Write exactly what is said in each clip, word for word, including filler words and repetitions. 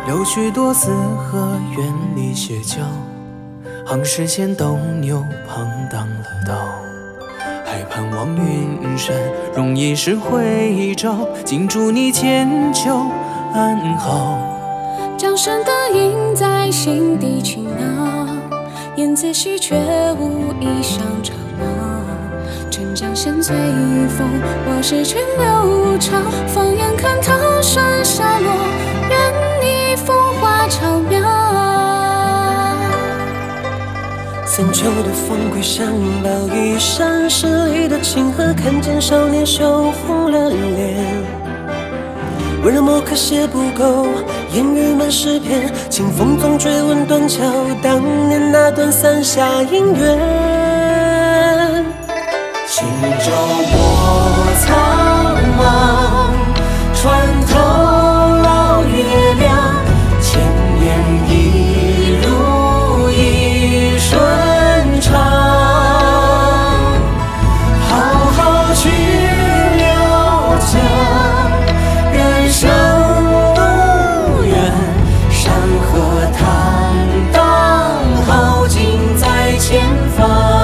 有许多四合院里歇脚，항视线斗牛旁当了道，还盼望云山容易是回照，尽祝你千秋安好。 江山的影在心底轻挠，燕子戏却无意上场闹。镇江仙醉风，我是群流潮，放眼看桃山下落，愿你风华超渺。 三秋的风归山抱一山，十里的清河看见少年羞红了脸。温柔墨刻写不够，烟雨满诗篇，清风总追问断桥，当年那段伞下姻缘。轻舟过苍茫，船头老月亮，千年一如一顺畅。浩浩去流江，人生路远，山河坦荡，豪景在前方。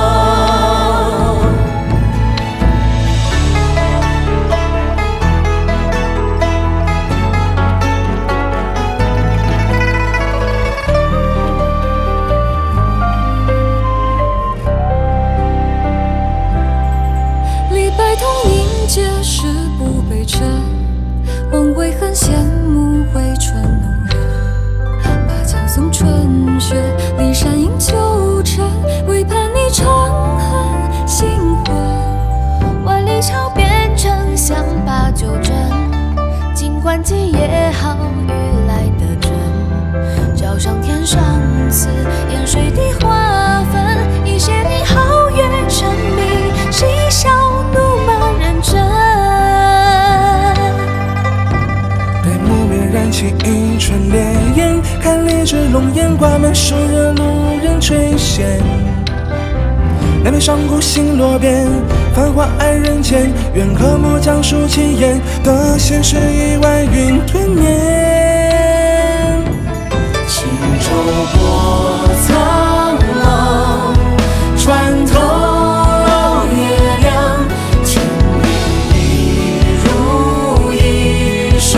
望为恨羡慕为春弄人，把江送春雪，骊山饮旧尘，唯盼你长恨心魂。 万里桥变成乡把酒斟，尽管今夜好雨来得真。桥上天上次，烟水滴花粉，一些你皓月沉迷，嬉笑怒骂认真。 燃起一串烈焰，看烈日龙颜挂满暑热，路人垂涎。两边上古星落边，繁华爱人间。愿和睦讲述奇言，得现实亿万云吞灭。 轻舟过苍茫，船头老月亮，千年一如一顺。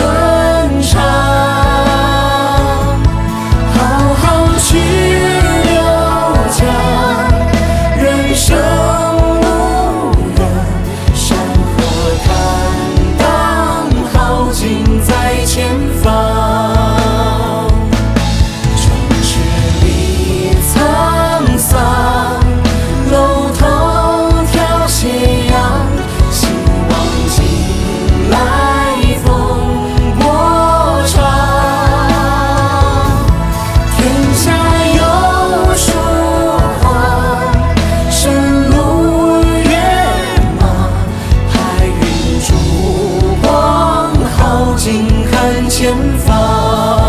前方。